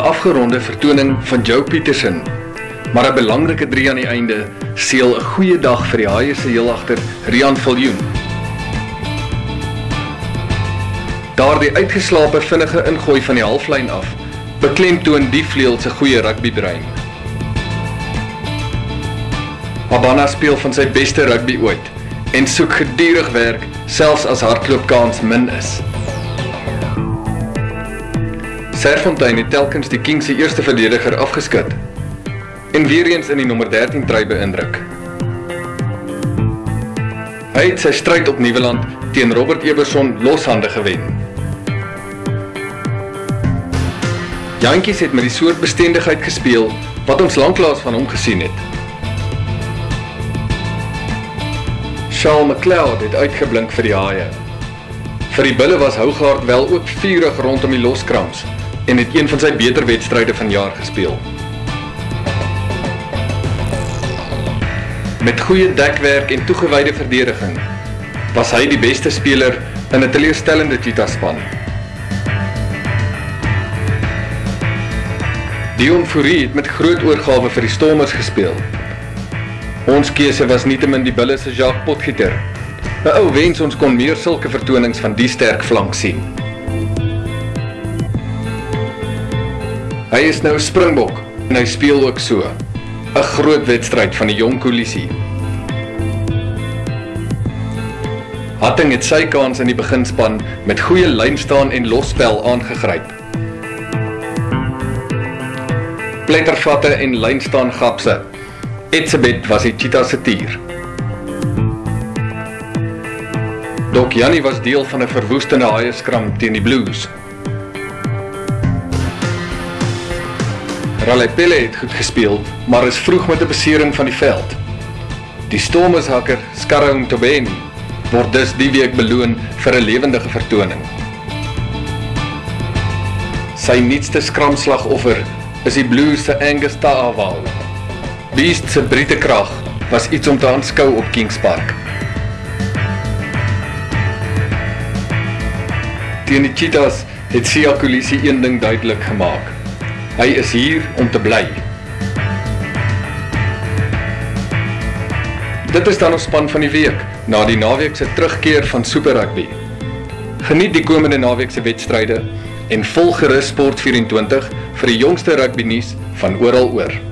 afgeronde vertoning van Joe Pietersen, maar 'n belangrike 3 aan die einde seël 'n goeie dag vir die Haie se heelagter Rian Viljoen. Daardie uitgeslape vinnige ingooi van die halflyn af beklemtoon die vleuel se goeie rugbybrein. Habana speel van sy beste rugby ooit en soek gedurig werk selfs as hardloopkans min is. Serfontein het telkens die Kings se eerste verdediger afgeskit en weer eens in die nommer 13 trui beïndruk. Hy het sy stryd op Nieuweland teen Robert Eberson loshande gewen. Jantjies het met die soort bestendigheid gespeel wat ons lanklaas van hom gesien het. Charles McLeod het uitgeblink vir die Haie. Vir die Bulle was Hougaard wel ook vurig rondom die loskrams en het een van sy beter wedstryde van jaar gespeel. Met goeie dekwerk en toegewyde verdediging was hy die beste speler in 'n teleurstellende Cheetah-span. Dion Fourie het met groot oorgawe vir die Stormers gespeel. Ons keuse was nietemin die Bulle se Jacques Potgieter. 'n Ou wens ons kon meer sulke vertonings van die sterk flank sien. Hy is nou 'n Springbok en hy speel ook so. 'n Groot wedstryd van die jong koalisie. Hatting het sy kans in die beginspan met goeie lynstaan en losspel aangegryp. Plettervatte en lynstaan gapse. Etzebeth was die Cheetah se tier. Doc Jannie was deel van 'n verwoestende Haie skram teen die Blues. Raleigh het goed gespeel, maar is vroeg met 'n besering van die veld. Die Stormershakker Skarou Ntobeni word dus die week beloon vir 'n lewendige vertoning. Sy nuutste skramslagoffer is die Blues se Angus Ta'avao. Beast se Britekrag was iets om te aanskou op Kings Park. Teen die Cheetahs het Siya Kolisi een ding duidelik gemaak. Hy is hier om te bly. Dit is dan ons span van die week, na die naweek se terugkeer van Super Rugby. Geniet die komende naweek se wedstryde en volg gerus Sport24 vir die jongste rugby nuus van oral oor.